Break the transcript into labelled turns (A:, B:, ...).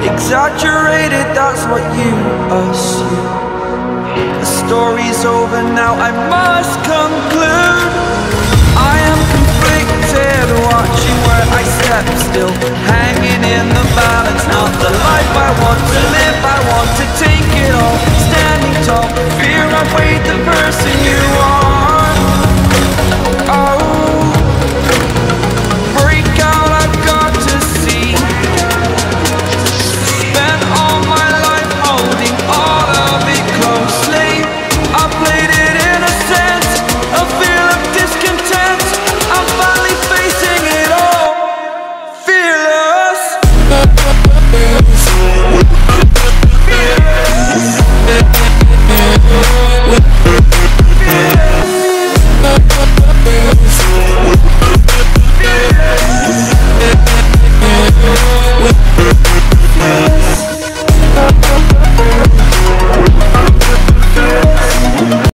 A: Exaggerated, that's what you assume. The story's over now, I must conclude. I am conflicted, watching where I step still, hanging in the balance. Not the life I want